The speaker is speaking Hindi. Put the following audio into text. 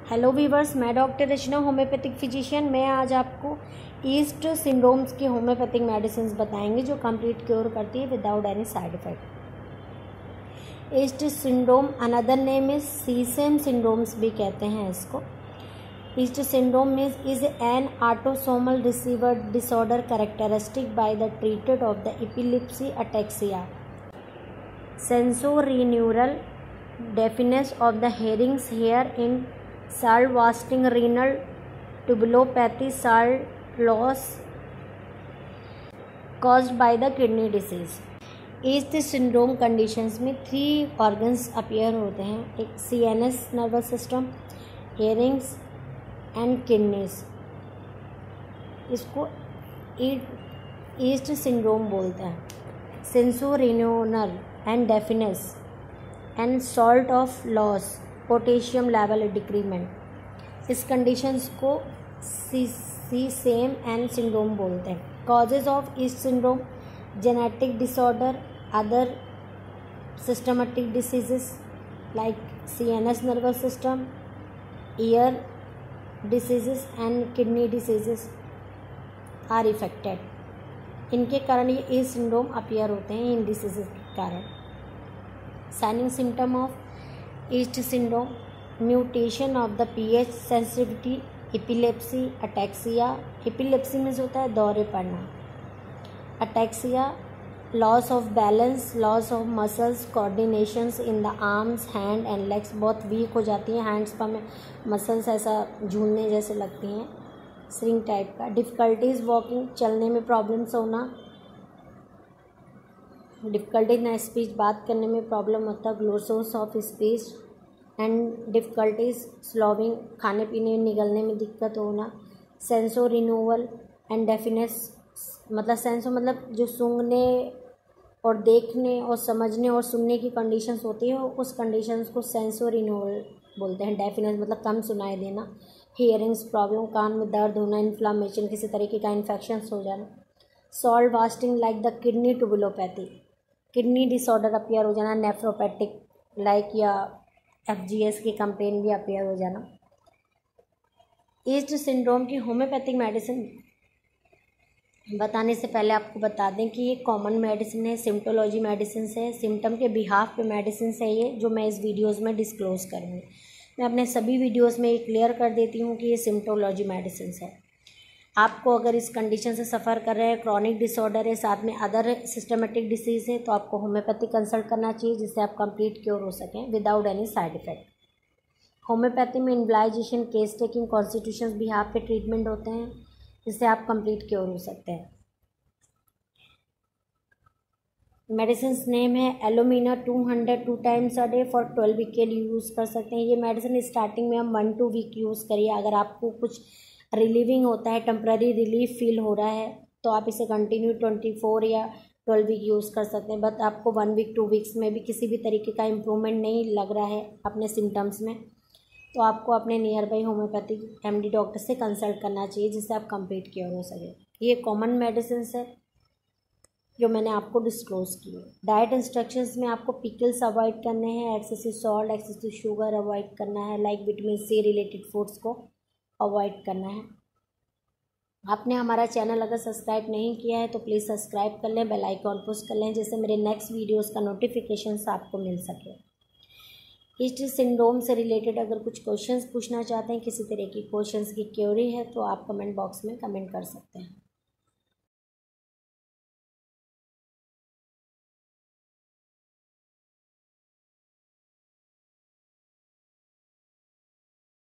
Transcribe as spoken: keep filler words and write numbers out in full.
हेलो वीवर्स, मैं डॉक्टर रचना, होम्योपैथिक फिजिशियन। मैं आज आपको ईस्ट सिंड्रोम्स की होम्योपैथिक मेडिसिन बताएंगे जो कंप्लीट क्योर करती है without any side effect. EAST syndrome another name is sesame syndromes भी कहते हैं इसको। EAST syndrome is an autosomal receiver disorder characteristic by the treated of the epilepsy ataxia sensorineural deafness of the hearing's hair in salt wasting renal tubulopathy salt loss caused by the kidney disease। EAST syndrome conditions में थ्री ऑर्गन्स अपीयर होते हैं, एक C N S nervous system, hearings and kidneys. इसको ईस्ट सिंड्रोम बोलते हैं। Sensorineural and deafness and salt of loss potassium level decrement, इस कंडीशंस को sesame and syndrome बोलते हैं। Causes of EAST syndrome: genetic disorder, other systematic diseases like C N S nervous system, ear diseases and kidney diseases are affected. इनके कारण ये ईस्ट सिंड्रोम अपीयर होते हैं, इन डिसीजेस के कारण। Signing symptom of EAST syndrome: mutation of the PH sensitivity, epilepsy, ataxia. Epilepsy में होता है दौरे पड़ना, ataxia loss of balance, loss of muscles, coordinations in the arms, hand and legs, बहुत वीक हो जाती हैं हैंड्स पर में मसल्स ऐसा झूलने जैसे लगती हैं, स्ट्रिंग टाइप का। डिफ़िकल्टीज वॉकिंग, चलने में प्रॉब्लम्स होना, डिफ़िकल्टीज ना स्पीच, बात करने में प्रॉब्लम होता है, ग्लोसोस of speech and difficulties slowing, खाने पीने निगलने में दिक्कत होना। सेंसो रिन्यूअल एंड डेफिनेस, मतलब सेंसो मतलब जो सूंघने और देखने और समझने और सुनने की कंडीशंस होती है, उस कंडीशंस को सेंसो रिन्यूअल बोलते हैं। डेफिनेस मतलब कम सुनाई देना। हियरिंग्स प्रॉब्लम, कान में दर्द होना, इन्फ्लामेशन, किसी तरीके का इन्फेक्शन हो जाना। Salt wasting like the kidney tubulopathy, kidney disorder appear हो जाना, नेफ्रोपैथिक लाइक या एफ जी एस की कंप्लेन भी अपीयर हो जाना। ईस्ट सिंड्रोम की होम्योपैथिक मेडिसिन बताने से पहले आपको बता दें कि ये कॉमन मेडिसिन है, सिम्टोलॉजी मेडिसिन है, सिम्टम के बिहाफ पे मेडिसिन है ये, जो मैं इस वीडियोज़ में डिस्क्लोज़ करूँगी। मैं अपने सभी वीडियोज़ में ये क्लियर कर देती हूँ कि ये सिम्टोलॉजी मेडिसिन है। आपको अगर इस कंडीशन से सफ़र कर रहे हैं, क्रॉनिक डिसऑर्डर है, साथ में अदर सिस्टमेटिक डिसीज़ है, तो आपको होम्योपैथी कंसल्ट करना चाहिए, जिससे आप कंप्लीट क्योर हो सकें without any side effect. Homeopathy में इन्वलाइजेशन, केस टेकिंग, कॉन्स्टिट्यूशन बिहाफ पे ट्रीटमेंट होते हैं, जिससे आप कंप्लीट क्योर हो सकते हैं। मेडिसिन नेम है alumina two hundred two times a day for twelve week के लिए यूज़ कर सकते हैं। ये मेडिसिन स्टार्टिंग में हम वन टू वीक यूज़ करिए। अगर आपको कुछ रिलीविंग होता है, टेम्प्रेरी रिलीफ फील हो रहा है, तो आप इसे कंटिन्यू ट्वेंटी फोर या ट्वेल्व वीक यूज़ कर सकते हैं। बट आपको वन वीक टू वीक्स में भी किसी भी तरीके का इम्प्रूवमेंट नहीं लग रहा है अपने सिम्टम्स में, तो आपको अपने nearby homeopathic MD doctor से कंसल्ट करना चाहिए, जिससे आप कंप्लीट क्योर हो सके। ये कॉमन मेडिसिन है जो मैंने आपको डिस्क्लोज की है। डाइट इंस्ट्रक्शंस में आपको पिकल्स अवॉइड करने हैं, excessive salt, excessive sugar avoid करना है, like vitamin C related foods को अवॉइड करना है। आपने हमारा चैनल अगर सब्सक्राइब नहीं किया है तो प्लीज़ सब्सक्राइब कर लें, बेल आइकॉन पुश कर लें, जिससे मेरे नेक्स्ट वीडियोस का नोटिफिकेशंस आपको मिल सके। ईस्ट सिंड्रोम से रिलेटेड अगर कुछ क्वेश्चंस पूछना चाहते हैं, किसी तरह की क्वेश्चंस की क्वेरी है, तो आप कमेंट बॉक्स में कमेंट कर सकते हैं।